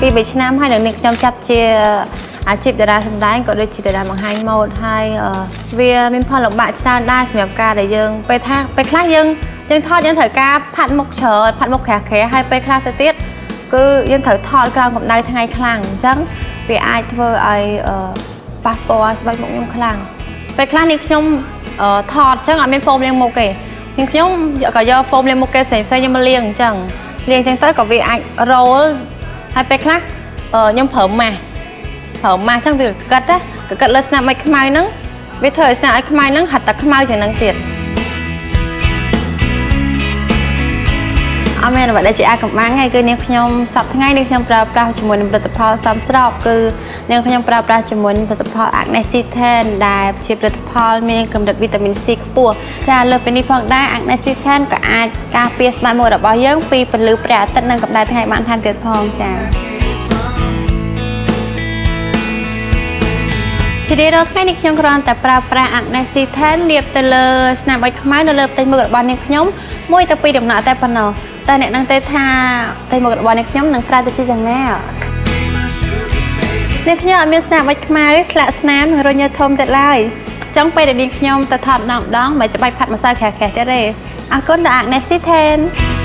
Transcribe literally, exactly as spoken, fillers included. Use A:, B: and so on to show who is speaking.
A: ពីបីឆ្នាំហើយនៅនេះខ្ញុំចាប់ជាអាជីពតារាសម្ដែងក៏ដូចជាតារាបង្ហាញម៉ូដហើយវាមានផលលំបាកច្រើនដែរសម្រាប់ការដែលយើងពេលថាពេលខ្លះយើងយើងថតយើងត្រូវការផាត់មុខច្រើនផាត់មុខក្រាស់ក្រាស់ហើយពេលខ្លះទៅទៀតគឺយើងត្រូវថតក្រោមកម្ដៅថ្ងៃខ្លាំងអញ្ចឹងវាអាចធ្វើឲ្យប៉ះពាល់ស្បែកមុខខ្ញុំខ្លាំងពេលខ្លះនេះខ្ញុំថតអញ្ចឹងអត់មានហ្វូមលាងមុខទេnhưngខ្ញុំក៏យកហ្វូមលាងមុខគេផ្សេងផ្សេងខ្ញុំមកលាងអញ្ចឹងលាងអញ្ចឹងទៅក៏វាអាចរោលហើយពេលខ្លះខ្ញុំប្រើម៉ាស់ប្រើម៉ាស់អញ្ចឹងវាកឹកណាកឹកលើស្នាមឲ្យខ្មៅហ្នឹងវាធ្វើឲ្យស្នាមឲ្យខ្មៅហ្នឹងហាត់តែខ្មៅជាងហ្នឹងទៀតអត់មែនអ្វីដែលជាអាកំបាំងឯងគឺនាងខ្ញុំសប្តាហ៍ថ្ងៃនាងខ្ញុំប្រើប្រាស់ជាមួយនឹងផលិតផលសមស្របគឺនាងខ្ញុំប្រើប្រាស់ជាមួយនឹងផលិតផល Acnes ស៊ី ដិស ដែលជាផលិតផលមានកម្រិតវីតាមីន C ខ្ពស់ចាលើសពីនេះផងដែរ Acnes ស៊ី ដិស ក៏អាចការពារស្បែកមុខរបស់យើងពីពន្លឺព្រះអាទិត្យនិងកម្ដៅថ្ងៃបានថែមទៀតផងចាជារៀងរាល់ថ្ងៃនេះខ្ញុំគ្រាន់តែប្រើប្រាស់ Acnes ស៊ី ដិស លាបទៅលើស្នាមឲ្យខ្មៅនៅលើផ្ទៃមុខរបស់នាងខ្ញុំមួយទៅពីរដំណក់តែប៉ុណ្ណោះតែអ្នកនឹងទៅថាផ្ទៃមុខរបស់នាងខ្ញុំនឹងប្រើទៅជាយ៉ាងណានាងខ្ញុំអត់មានស្នាមបាច់ខ្មៅស្លាកស្នាមរុញញើសធំទៀតឡើយចង់ពេលដែលនាងខ្ញុំទៅថតម្ដងម្ដងមិនច្បាច់ផាត់ម្សៅក្រាស់ៗទៀតទេអរគុណដល់ Acnes ស៊ី ដិស